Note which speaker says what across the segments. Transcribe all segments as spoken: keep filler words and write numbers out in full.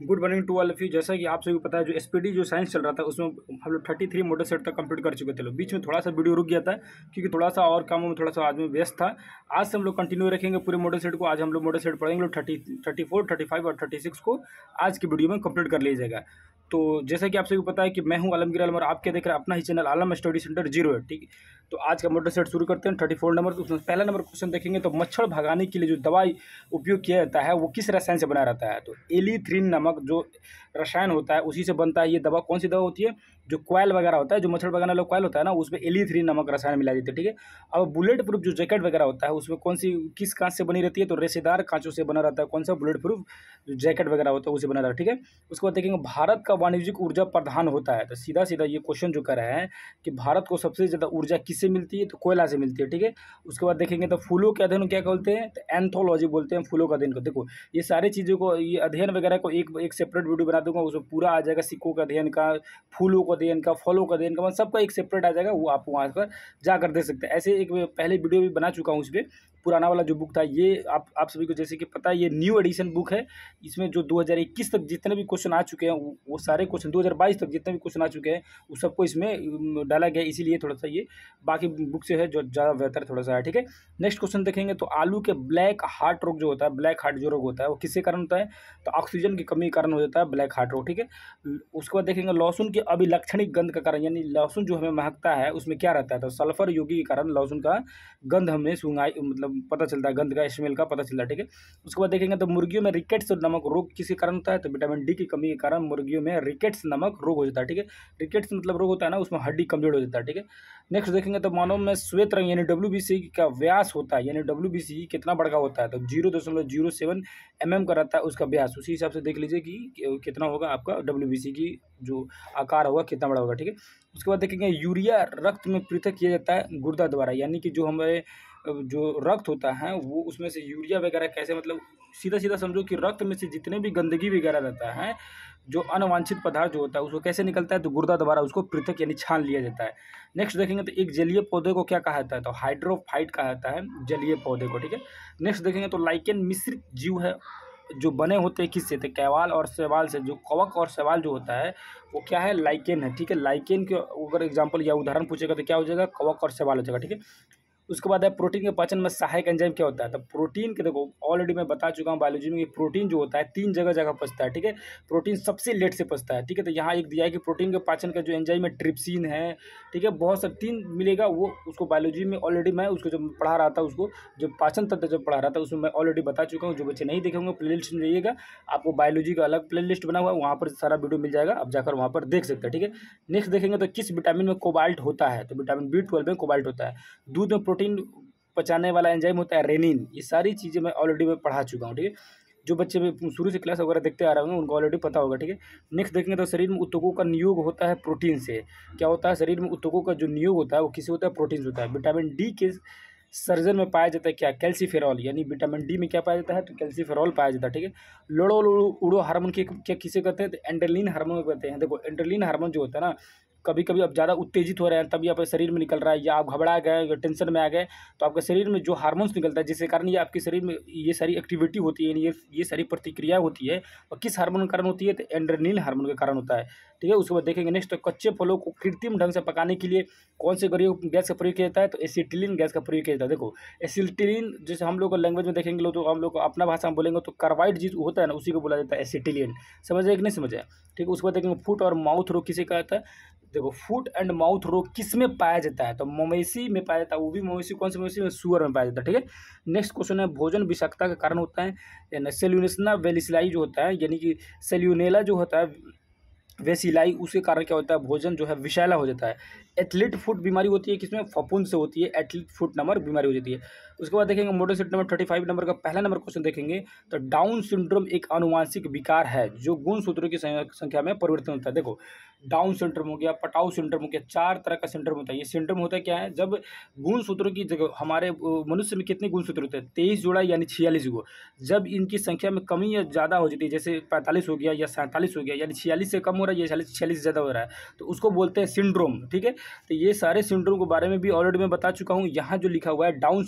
Speaker 1: Good morning to all of you. जैसा कि आप सभी को पता है, जो एसपीडी जो साइंस चल रहा था उसमें हम लोग थर्टी थ्री मॉडल सेट तक कंप्लीट कर चुके थे। लोग बीच में थोड़ा सा वीडियो रुक गया था क्योंकि थोड़ा सा और कामों में थोड़ा सा आदमी व्यस्त था। आज से हम लोग कंटिन्यू रखेंगे पूरे मॉडल सेट को। आज हम लोग मॉडल सेट पढ़ेंगे लोग thirty thirty four thirty five और थर्टी सिक्स को आज की वीडियो में कंप्लीट कर लिया जाएगा। तो जैसा कि आप सभी को पता है कि मैं हूं आलमगीर आलम और आप क्या देख रहे हैं अपना ही channel Alam study centre zero है। ठीक है, तो आज का मॉडल सेट शुरू करते हैं। थर्टी फोर नंबर, तो उसमें पहला नंबर क्वेश्चन देखेंगे तो मच्छर भगाने के लिए जो दवाई उपयोग किया जाता है वो किस रसायन से बना रहता है। तो एलीथ्रीन नामक जो रसायन होता है उसी से बनता है ये दवा। कौन सी दवा होती है? जो कॉयल वगैरह होता है, जो मच्छर भगाने वाला कॉयल होता है ना, उसमें एलीथ्रीन नामक रसायन मिला देते हैं। ठीक है, अब बुलेट प्रूफ जो जैकेट वगैरह होता है उसमें कौन सी किस कांच से बनी रहती है? तो रेशेदार कांचों से बना रहता है। कौन सा बुलेट प्रूफ जो जैकेट वगैरह होता है उसे बना रहता है। ठीक है, उसके बाद देखेंगे भारत का वाणिज्यिक ऊर्जा प्रधान होता है। तो सीधा सीधा ये क्वेश्चन जो कर रहे हैं कि भारत को सबसे ज़्यादा ऊर्जा किससे मिलती है? तो कोयला से मिलती है। ठीक है, उसके बाद देखेंगे तो फूलों के अध्ययन को क्या बोलते हैं? तो एंथोलॉजी बोलते हैं फूलों का अध्ययन को। देखो ये सारी चीज़ों को, ये अध्ययन वगैरह को एक एक सेपरेट वीडियो बना दूंगा, उसमें पूरा आ जाएगा। सिक्कों का अध्ययन का, फूलों का अध्ययन का, फलों का अध्ययन का, मतलब सबका एक सेपरेट आ जाएगा। वो आप वहाँ पर जाकर देख सकते हैं। ऐसे एक पहले वीडियो भी बना चुका हूँ उस पर। पुराना वाला जो बुक था ये आप आप सभी को जैसे कि पता है ये न्यू एडिशन बुक है। इसमें जो दो हज़ार इक्कीस तक जितने भी क्वेश्चन आ चुके हैं वो सारे क्वेश्चन, दो हज़ार बाईस तक जितने भी क्वेश्चन आ चुके हैं वो सबको इसमें डाला गया, इसीलिए थोड़ा सा ये बाकी बुक से है जो ज़्यादा बेहतर थोड़ा सा है। ठीक है, नेक्स्ट क्वेश्चन देखेंगे तो आलू के ब्लैक हार्ट रोग जो होता है, ब्लैक हार्ट जो रोग होता है वो किसके कारण होता है? तो ऑक्सीजन की कमी के कारण हो जाता है ब्लैक हार्ट रोग। ठीक है, उसके बाद देखेंगे लहसुन की अभिलक्षणिक गंध का कारण, यानी लहसुन जो हमें महकता है उसमें क्या रहता है? तो सल्फर योगी के कारण लहसुन का गंध हमें सुंगाई मतलब पता चलता है, गंध का स्मेल का पता चलता है। ठीक है, उसके बाद देखेंगे तो मुर्गियों में रिकेट्स नामक रोग किसके कारण होता है? तो विटामिन डी की कमी के कारण मुर्गियों में रिकेट्स नामक रोग हो जाता है। ठीक है, रिकेट्स मतलब रोग होता है ना, उसमें हड्डी कमजोर हो जाता है। ठीक है, नेक्स्ट देखेंगे तो मानव में श्वेत रंग यानी डब्ल्यू बी सी का व्यास होता है, यानी डब्ल्यू बी सी कितना बड़ा होता है? तो जीरो दशमलव जीरो सेवन एम एम का रहता है उसका व्यास। उसी हिसाब से देख लीजिए कि कितना होगा आपका डब्ल्यू बी सी की जो आकार होगा कितना बड़ा होगा। ठीक है, उसके बाद देखेंगे यूरिया रक्त में पृथक किया जाता है गुर्दा द्वारा, यानी कि जो हमारे जो रक्त होता है वो उसमें से यूरिया वगैरह कैसे, मतलब सीधा सीधा समझो कि रक्त में से जितने भी गंदगी वगैरह रहता है, जो अनवांछित पदार्थ जो होता है उसको कैसे निकलता है? तो गुर्दा द्वारा उसको पृथक यानी छान लिया जाता है। नेक्स्ट देखेंगे तो एक जलीय पौधे को क्या कहा जाता है? तो हाइड्रोफाइट कहा जाता है जलीय पौधे को। ठीक है, नेक्स्ट देखेंगे तो लाइकेन मिश्रित जीव है जो बने होते हैं किससे? तो कैवाल और शैवाल से। जो कवक और शैवाल जो होता है वो क्या है? लाइकेन है। ठीक है, लाइकेन के अगर एग्जांपल या उदाहरण पूछेगा तो क्या हो जाएगा? कवक और शैवाल हो जाएगा। ठीक है, उसके बाद है प्रोटीन के पाचन में सहायक एंजाइम क्या होता है? तो प्रोटीन के, देखो ऑलरेडी मैं बता चुका हूँ बायोलॉजी में कि प्रोटीन जो होता है तीन जगह जगह पचता है। ठीक है, प्रोटीन सबसे लेट से पचता है। ठीक है, तो यहाँ एक दिया है कि प्रोटीन के पाचन का जो एंजाइम है ट्रिप्सिन है। ठीक है, बहुत सब तीन मिलेगा, वो उसको बायोलॉजी में ऑलरेडी मैं उसको जब पढ़ा रहा था, उसको जब पाचन तंत्र जब पढ़ा रहा था उसमें मैं ऑलरेडी बता चुका हूँ। जो बच्चे नहीं देखे होंगे प्ले लिस्ट में जाइएगा, आपको बायोलॉजी का अलग प्ले लिस्ट बना हुआ है, वहाँ पर सारा वीडियो मिल जाएगा, आप जाकर वहाँ पर देख सकते हैं। ठीक है, नेक्स्ट देखेंगे तो किस विटामिन में कोबाल्ट होता है? तो विटामिन बी ट्वेल्व में कोबाल्ट होता है। दूध में प्रोटीन पचाने वाला एंजाइम होता है रेनिन। ये सारी चीज़ें मैं ऑलरेडी मैं पढ़ा चुका हूँ। ठीक है, जो बच्चे भी शुरू से क्लास वगैरह देखते आ रहे होंगे उनको ऑलरेडी पता होगा। ठीक है, नेक्स्ट देखेंगे तो शरीर में ऊतकों का नियोग होता है प्रोटीन से। क्या होता है? शरीर में ऊतकों का जो नियोग होता है वो किससे होता है? प्रोटीन से होता है। विटामिन डी के सर्जन में पाया जाता है क्या? कैल्सीफेरॉल, यानी विटामिन डी में क्या पाया जाता है? तो कैल्सीफेरॉल पाया जाता है। ठीक है, लोड़ो उड़ो हार्मोन के क्या किसे कहते हैं? तो एंड्रेलिन हार्मोन कहते हैं। देखो एंड्रेलिन हार्मोन जो होता है ना, कभी कभी आप ज़्यादा उत्तेजित हो रहे हैं तभी आपके शरीर में निकल रहा है, या आप घबरा गए या टेंशन में आ गए तो आपके शरीर में जो हार्मोन्स निकलता है जिसके कारण ये आपके शरीर में ये सारी एक्टिविटी होती है, ये ये सारी प्रतिक्रिया होती है, और किस हार्मोन के कारण होती है? तो एंड्रेलिन हार्मोन के कारण होता है। ठीक है, उसके बाद देखेंगे नेक्स्ट तो कच्चे फलों को कृत्रिम ढंग से पकाने के लिए कौन से गैस का प्रयोग किया जाता है? तो एसिटिलीन गैस का प्रयोग किया जाता है। देखो एसिटिलीन जैसे हम लोग लैंग्वेज में देखेंगे लोग, तो हम लोग अपना भाषा में बोलेंगे तो कार्बाइड चीज होता है ना, उसी को बोला जाता है एसिटिलीन। समझ आए कि नहीं समझ आए? ठीक है, उसके बाद देखेंगे फुट और माउथ रोग किसे कहा जाता है? देखो फुट एंड माउथ रोग किस में पाया जाता है? तो मवेशी में पाया जाता है। वो भी मवेशी कौन सी मवेशी में? सुअर में पाया जाता है। ठीक है, नेक्स्ट क्वेश्चन है भोजन विषाक्तता का कारण होता है सेल्यूनेला वेलिसिलाई जो होता है, यानी कि सेल्यूनेला जो होता है वेसिलाई, उसके कारण क्या होता है? भोजन जो है विषैला हो जाता है। एथलीट फुट बीमारी होती है किसमें? फफूंद से होती है, एथलीट फुट नंबर बीमारी हो जाती है। उसके बाद देखेंगे model set number thirty five number का पहला नंबर क्वेश्चन देखेंगे तो डाउन सिंड्रोम एक आनुवांशिक विकार है जो गुणसूत्रों की संख्या में परिवर्तन होता है। देखो डाउन सिंड्रोम हो गया, पटाउ सिंड्रोम हो गया, चार तरह का सिंड्रोम होता है। ये सिंड्रोम होता है क्या है? जब गुणसूत्रों की जगह, हमारे मनुष्य में कितने गुणसूत्र होते हैं? तेईस जोड़ा यानी छियालीस गो। जब इनकी संख्या में कमी या ज़्यादा हो जाती है, जैसे पैंतालीस हो गया या सैंतालीस हो गया, यानी छियालीस से कम हो रहा है या छियालीस छियालीस से ज़्यादा हो रहा है, तो उसको बोलते हैं सिंड्रोम। ठीक है, तो ये सारे सिंड्रोम के बारे में भी ऑलरेडी मैं बता चुका हूँ। यहाँ जो लिखा हुआ है डाउन सिंड्रोम एक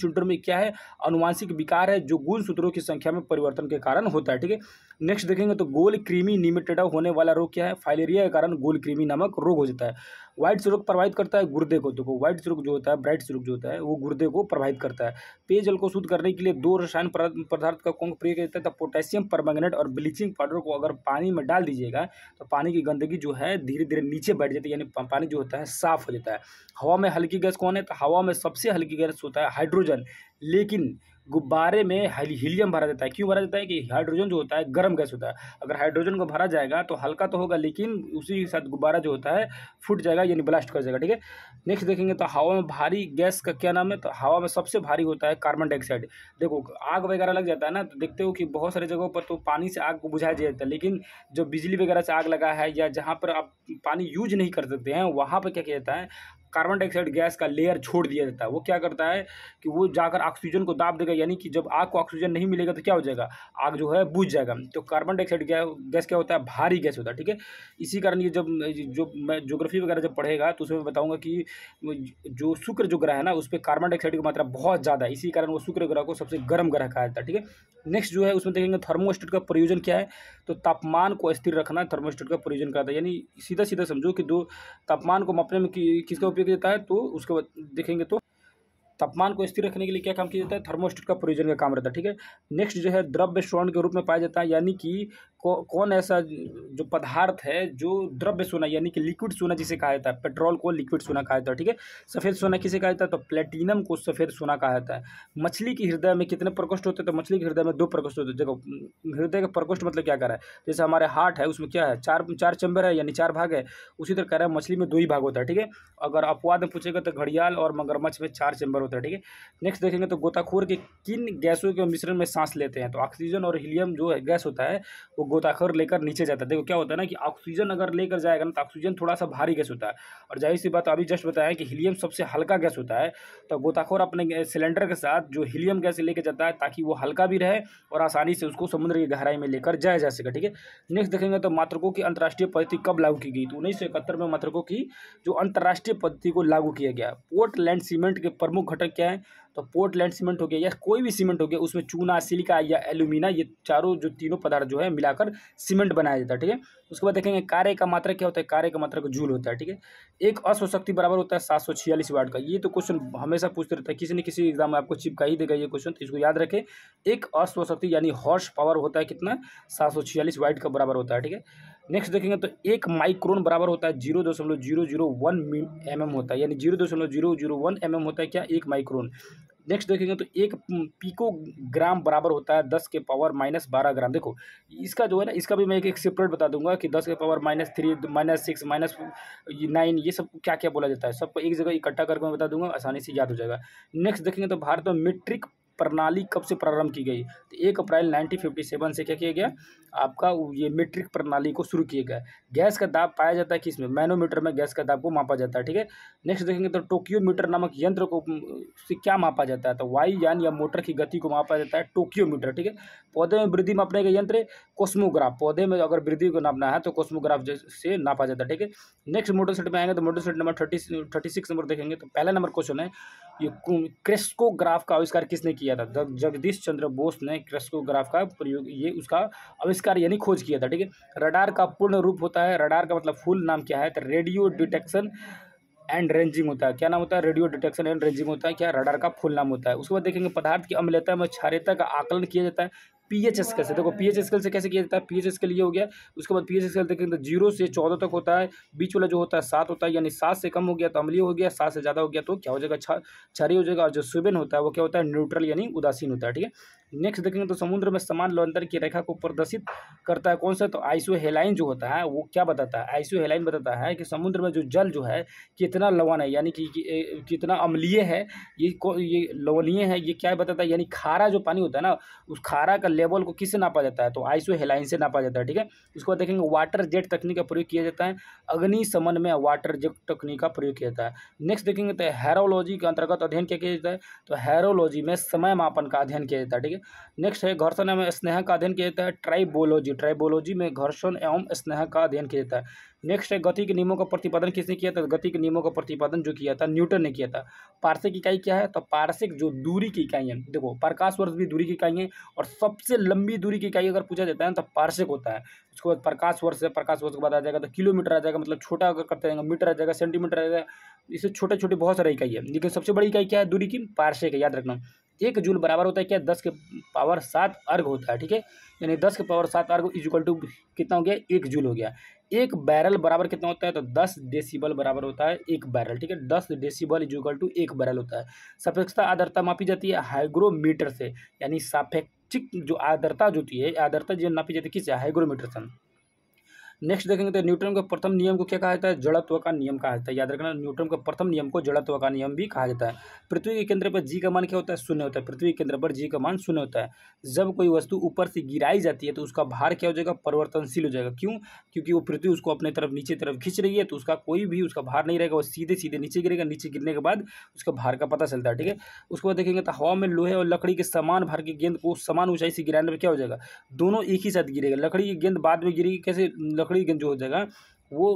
Speaker 1: क्या है, अनुवांशिक विकार है जो गुणसूत्रों की संख्या में परिवर्तन के कारण होता है। ठीक है, नेक्स्ट देखेंगे तो गोल कृमि निमेटोडा होने वाला रोग क्या है, फाइलेरिया के कारण गोल कृमि नामक रोग हो जाता है। व्हाइट सिरोग प्रभावित करता है गुर्दे को। देखो व्हाइट सिरोग जो होता है, ब्राइट सिरोग जो होता है वो गुर्दे को प्रभावित करता है। पेयजल को शुद्ध करने के लिए दो रसायन पदार्थ का कौन प्रयोग किया जाता है, तो पोटेशियम परमैंगनेट और ब्लीचिंग पाउडर को अगर पानी में डाल दीजिएगा तो पानी की गंदगी जो है धीरे धीरे नीचे बैठ जाती है, यानी पानी जो होता है साफ हो जाता है। हवा में हल्की गैस कौन है, तो हवा में सबसे हल्की गैस होता है हाइड्रोजन, लेकिन गुब्बारे में हीलियम भरा जाता है। क्यों भरा जाता है कि हाइड्रोजन जो होता है गर्म गैस होता है, अगर हाइड्रोजन को भरा जाएगा तो हल्का तो होगा लेकिन उसी के साथ गुब्बारा जो होता है फूट जाएगा, यानी ब्लास्ट कर जाएगा। ठीक है, नेक्स्ट देखेंगे तो हवा में भारी गैस का क्या नाम है, तो हवा में सबसे भारी होता है कार्बन डाइऑक्साइड। देखो आग वगैरह लग जाता है ना, तो देखते हो कि बहुत सारी जगहों पर तो पानी से आग को बुझाया जाता है, लेकिन जो बिजली वगैरह से आग लगा है या जहाँ पर आप पानी यूज नहीं कर सकते हैं वहाँ पर क्या किया जाता है, कार्बन डाइऑक्साइड गैस का लेयर छोड़ दिया जाता है। वो क्या करता है कि वो जाकर ऑक्सीजन को दाब देगा, यानी कि जब आग को ऑक्सीजन नहीं मिलेगा तो क्या हो जाएगा, आग जो है बुझ जाएगा। तो कार्बन डाइऑक्साइड गैस क्या होता है, भारी गैस होता है। ठीक है, इसी कारण ये जब जो मैं ज्योग्राफी वगैरह जब पढ़ेगा तो उसमें बताऊंगा कि जो शुक्र जो ग्रह है ना उस पर कार्बन डाइऑक्साइड की मात्रा बहुत ज़्यादा है, इसी कारण वो शुक्र ग्रह को सबसे गर्म ग्रह कहा जाता है। ठीक है, नेक्स्ट जो है उसमें देखेंगे थर्मोस्टेट का प्रयोजन क्या है, तो तापमान को स्थिर रखना थर्मोस्टेट का प्रयोजन कहता है। यानी सीधा सीधा समझो कि दो तापमान को मापने में कि, किसका उपयोग किया जाता है, तो उसके बाद देखेंगे तो तापमान को स्थिर रखने के लिए क्या काम किया जाता है, थर्मोस्टेट का प्रयोजन का काम रहता है। ठीक है, नेक्स्ट जो है द्रव्य सोना के रूप में पाया जाता है, यानी कि कौ, कौन ऐसा जो पदार्थ है जो द्रव्य सोना यानी कि लिक्विड सोना जिसे कहा जाता है, पेट्रोल को लिक्विड सोना कहा जाता है। ठीक है, सफ़ेद सोना किसे कहा जाता है, तो प्लेटिनम को सफ़ेद सोना कहा जाता है। मछली की हृदय में कितने प्रकोष्ठ होते हैं, तो मछली के हृदय में दो प्रकोष्ठ होते हैं। देखो हृदय का प्रकोष्ठ मतलब क्या कर रहा है, जैसे हमारे हार्ट है उसमें क्या है, चार चार चैम्बर है यानी चार भाग है, उसी तरह कह रहा है मछली में दो ही भाग होता है। ठीक है, अगर अपवाद में पूछेगा तो घड़ियाल और मगरमच्छ में चार चैम्बर होता है। ठीक है, नेक्स्ट देखेंगे तो गोताखोर के किन गैसों के मिश्रण में सांस लेते हैं, तो ऑक्सीजन और हीलियम जो है गैस होता है वो गोताखोर लेकर नीचे जाता है। देखो क्या होता है ना कि ऑक्सीजन अगर लेकर जाएगा ना तो ऑक्सीजन थोड़ा सा भारी गैस होता है, और जाहिर सी बात अभी जस्ट बताया कि हीलियम सबसे हल्का गैस होता है, तो गोताखोर अपने सिलेंडर के साथ जो हीलियम गैस लेकर जाता है ताकि वो हल्का भी रहे और आसानी से उसको समुद्र की गहराई में लेकर जाया जा सके। ठीक है, नेक्स्ट देखेंगे तो मात्रकों की अंतर्राष्ट्रीय पद्धति कब लागू की गई, तो उन्नीस सौ इकहत्तर में मात्रकों की जो अंतर्राष्ट्रीय पद्धति को लागू किया गया। पोर्टलैंड सीमेंट के प्रमुख घटक क्या है, तो पोर्टलैंड सीमेंट हो गया या कोई भी सीमेंट हो गया, उसमें चूना, सिलिका या एल्यूमिना ये चारों जो तीनों पदार्थ जो है मिलाकर सीमेंट बनाया जाता है। ठीक है, उसके बाद देखेंगे कार्य का मात्रक क्या होता है, कार्य का मात्रक जूल होता है। ठीक है, एक अश्व शक्ति बराबर होता है सात सौ छियालीस वाट का। ये तो क्वेश्चन हमेशा पूछते रहता है, किसी न किसी एग्जाम में आपको चिपका ही देगा ये क्वेश्चन, तो इसको याद रखें। एक अश्व शक्ति यानी हॉर्स पावर होता है कितना, सात सौ छियालीस वाट का बराबर होता है। ठीक है, नेक्स्ट देखेंगे तो एक माइक्रोन बराबर होता है जीरो दशमलव zero zero one M M होता है, यानी जीरो दशमलव zero zero one M M होता है क्या, एक माइक्रोन। नेक्स्ट देखेंगे तो एक पिकोग्राम बराबर होता है दस के पावर माइनस बारह ग्राम। देखो इसका जो है ना, इसका भी मैं एक एक सेपरेट बता दूंगा कि दस के power minus three minus six minus nine ये सब क्या क्या बोला जाता है, सबको एक जगह इकट्ठा करके मैं बता दूंगा, आसानी से याद हो जाएगा। नेक्स्ट देखेंगे तो भारत में मीट्रिक प्रणाली कब से प्रारंभ की गई, तो एक अप्रैल नाइनटीन फिफ्टी सेवन से क्या किया गया, आपका ये मीट्रिक प्रणाली को शुरू किया गया। गैस का दाब पाया जाता है किसमें, मैनोमीटर में गैस का दाब को मापा जाता है। ठीक है, नेक्स्ट देखेंगे तो टोक्योमीटर नामक यंत्र को से क्या मापा जाता है, तो वायुयान या मोटर की गति को मापा जाता है टोक्योमीटर। ठीक है, पौधे में वृद्धि मापने का यंत्र कोस्मोग्राफ, पौधे में अगर वृद्धि को नापना है तो कोस्मोग्राफ से नापा जाता है। ठीक है, नेक्स्ट मोटर सेट में आएंगे तो motor set number thirty thirty six number देखेंगे तो पहला नंबर क्वेश्चन है, ये क्रेस्कोग्राफ का आविष्कार किसने किया था, जगदीश चंद्र बोस ने क्रेस्कोग्राफ का प्रयोग ये उसका आविष्कार यानी खोज किया था। ठीक है, रडार का पूर्ण रूप होता है, रडार का मतलब फुल नाम क्या है, तो रेडियो डिटेक्शन एंड रेंजिंग होता है। क्या नाम होता है, रेडियो डिटेक्शन एंड रेंजिंग होता है, क्या रडार का फुल नाम होता है। उसके बाद देखेंगे पदार्थ की अम्लता में क्षारीयता का आकलन किया जाता है पीएच स्केल से। देखो पीएच स्केल से कैसे किया जाता है, पीएच स्केल ये हो गया। उसके बाद पीएच स्केल देखेंगे तो जीरो से चौदह तक होता है, बीच वाला जो होता है सात होता है, यानी सात से कम हो गया तो अम्लीय हो गया, सात से ज़्यादा हो गया तो क्या हो जाएगा, क्षारीय हो जाएगा। और जो सुबेन होता है वो क्या होता है, न्यूट्रल यानी उदासीन होता है। ठीक है, नेक्स्ट देखेंगे तो समुद्र में समान लवणता की रेखा को प्रदर्शित करता है कौन सा, तो आइसोहेलाइन जो होता है वो क्या बताता है, आइसोहेलाइन बताता है कि समुद्र में जो जल जो है कितना लवण है, यानी कि, कि कितना अम्लीय है, ये ये लवणीय है, ये क्या बताता है, यानी खारा जो पानी होता है ना उस खारा का लेवल को किससे नापा जाता है, तो आइसोहेलाइन से नापा जाता है। ठीक है, उसके बाद देखेंगे वाटर जेट तकनीक का प्रयोग किया जाता है, अग्निशमन में वाटर जेट तकनीक का प्रयोग किया जाता है। नेक्स्ट देखेंगे तो हैरोलॉजी के अंतर्गत अध्ययन क्या किया जाता है, तो हैरोलॉजी में समय मापन का अध्ययन किया जाता है। ठीक है, नेक्स्ट है घर्षण एवं स्नेह का अध्ययन किया जाता है ट्राइबोलॉजी, ट्राइबोलॉजी में घर्षण एवं स्नेह का अध्ययन किया जाता है। नेक्स्ट है गति के नियमों का प्रतिपादन किसने किया था? गति के नियमों का प्रतिपादन जो किया था न्यूटन ने किया था। पारसिक इकाई क्या है? तो पारसिक जो दूरी की इकाई है, देखो प्रकाश वर्ष भी दूरी की इकाई है और सबसे लंबी दूरी की इकाई अगर पूछा जाता है तो पारसिक होता है। उसके बाद प्रकाश वर्ष है, प्रकाश वर्ष के बाद आ जाएगा तो किलोमीटर आ जाएगा, मतलब छोटा अगर करते रहेंगे मीटर आ जाएगा, सेंटीमीटर आ जाएगा, इससे छोटे छोटे बहुत सारे इकाई है, लेकिन सबसे बड़ी इकाई क्या है दूरी की? पारसिक है, याद रखना। एक जूल बराबर होता है क्या? दस के पावर सात अर्घ होता है, ठीक है, यानी दस के पावर सात अर्घ इज इक्वल टू कितना हो गया? एक जूल हो गया। एक बैरल बराबर कितना होता है? तो दस डेसिबल बराबर होता है एक बैरल, ठीक है, दस डेसिबल इज इक्वल टू एक बैरल होता है। सापेक्षता आर्द्रता मापी जाती है हाइग्रोमीटर से, यानी सापेक्षिक जो आर्द्रता जो होती है, आर्द्रता जो नापी जाती है किससे? हाइग्रोमीटर से। नेक्स्ट देखेंगे तो न्यूटन के प्रथम नियम को क्या कहा जाता है? जड़त्व का नियम कहा जाता है, याद रखना न्यूटन के प्रथम नियम को जड़त्व का नियम भी कहा जाता है। पृथ्वी के केंद्र पर जी का मान क्या होता है? शून्य होता है। पृथ्वी के केंद्र पर जी का मान शून्य होता है। जब कोई वस्तु ऊपर से गिराई जाती है तो उसका भार क्या हो जाएगा? परिवर्तनशील हो जाएगा। क्यों? क्योंकि वो पृथ्वी उसको अपने तरफ नीचे तरफ खींच रही है, तो उसका कोई भी उसका भार नहीं रहेगा, वो सीधे सीधे नीचे गिरेगा। नीचे गिरने के बाद उसका भार का पता चलता है, ठीक है। उसके बाद देखेंगे तो हवा में लोहे और लकड़ी के समान भार की गेंद को समान ऊंचाई से गिराने में क्या हो जाएगा? दोनों एक ही साथ गिरेगा। लकड़ी की गेंद बाद में गिरेगी, कैसे? लकड़ी की गेंद जो हो जाएगा वो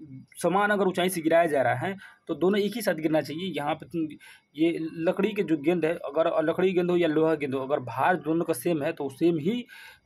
Speaker 1: समान अगर ऊंचाई से गिराया जा रहा है तो दोनों एक ही साथ गिरना चाहिए। यहाँ पे ये लकड़ी के जो गेंद है, अगर लकड़ी गेंद हो या लोहा गेंद हो, अगर भार दोनों का सेम है तो सेम ही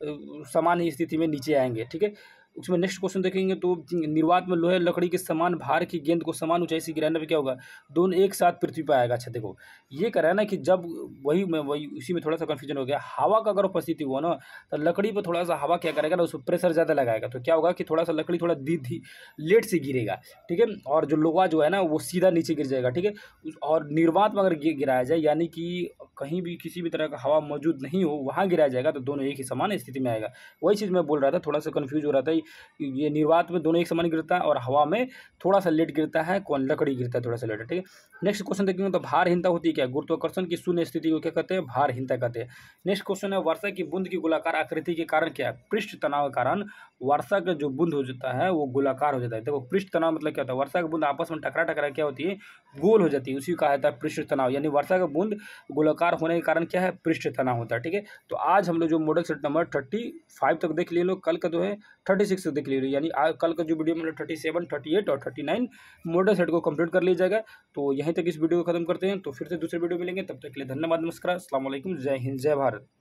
Speaker 1: समान ही स्थिति में नीचे आएंगे, ठीक है। उसमें नेक्स्ट क्वेश्चन देखेंगे तो निर्वात में लोहे लकड़ी के समान भार की गेंद को समान ऊंचाई से गिराने पे क्या होगा? दोनों एक साथ पृथ्वी पर आएगा। अच्छा देखो, ये कह रहा है ना कि जब वही में वही उसी में थोड़ा सा कन्फ्यूजन हो गया। हवा का अगर उपस्थिति हुआ ना तो लकड़ी पर थोड़ा सा हवा क्या करेगा ना, उसको प्रेशर ज़्यादा लगाएगा, तो क्या होगा कि थोड़ा सा लकड़ी थोड़ा धी धी लेट से गिरेगा, ठीक है, और जो लोहा जो है ना वो सीधा नीचे गिर जाएगा, ठीक है। और निर्वात में अगर गिराया जाए, यानी कि कहीं भी किसी भी तरह का हवा मौजूद नहीं हो, वहाँ गिराया जाएगा तो दोनों एक ही समान स्थिति में आएगा। वही चीज़ मैं बोल रहा था, थोड़ा सा कन्फ्यूज हो रहा था। ये निर्वात में दोनों एक समान गिरता है और हवा में थोड़ा सा लेट गिरता है, कौन? लकड़ी गिरता है थोड़ा सा लेट, ठीक है। नेक्स्ट क्वेश्चन देखेंगे तो भारहीनता होती है क्या? गुरुत्वाकर्षण की शून्य स्थिति को क्या कहते हैं? भारहीनता कहते हैं। नेक्स्ट क्वेश्चन है वर्षा की बूंद की गोलाकार आकृति के कारण क्या है? पृष्ठ तनाव के कारण वर्षा का जो बूंद हो जाता है वो गोलाकार हो जाता है। देखो पृष्ठ तनाव मतलब क्या होता है? वर्षा की बूंद आपस में टकरा टकरा क्या होती है? गोल हो जाती है, उसी का कहता है पृष्ठ तनाव, यानी वर्षा का बूंद गोलाकार होने के कारण क्या है? पृष्ठ तनाव होता है, ठीक है। तो आज हम लोग जो model set number thirty five तक देख लिए लोग, कल का जो है थर्टी सिक्स तक देख लिए, यानी कल का जो वीडियो में थर्टी सेवन थर्टी एट और थर्टी नाइन मॉडल सेट को कंप्लीट कर लिया जाएगा। तो यहीं तक इस वीडियो को खत्म करते हैं, तो फिर से दूसरे वीडियो मिलेंगे, तब तक के लिए धन्यवाद, नमस्कार, अस्सलाम वालेकुम, जय हिंद, जय भारत।